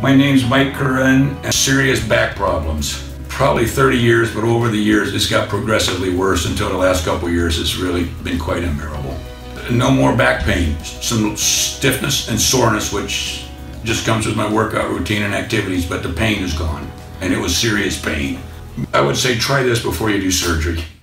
My name's Mike Curran, and serious back problems. Probably 30 years, but over the years it's got progressively worse until the last couple of years it's really been quite unbearable. No more back pain, some stiffness and soreness, which just comes with my workout routine and activities, but the pain is gone, and it was serious pain. I would say try this before you do surgery.